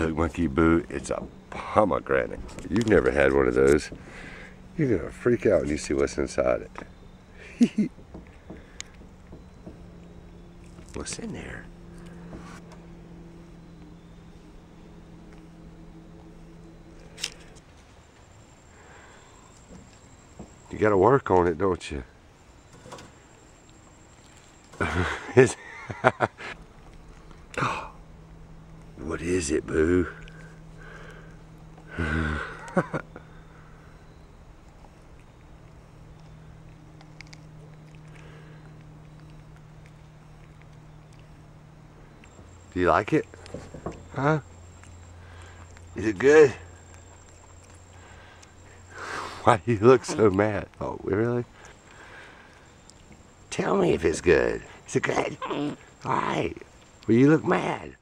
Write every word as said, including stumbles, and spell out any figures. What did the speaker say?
Look, Monkey Boo, it's a pomegranate. You've never had one of those. You're gonna freak out when you see what's inside it. What's in there? You gotta work on it, don't you? What is it, Boo? Do you like it? Huh? Is it good? Why do you look so mad? Oh, really? Tell me if it's good. Is it good? All right. Well, you look mad.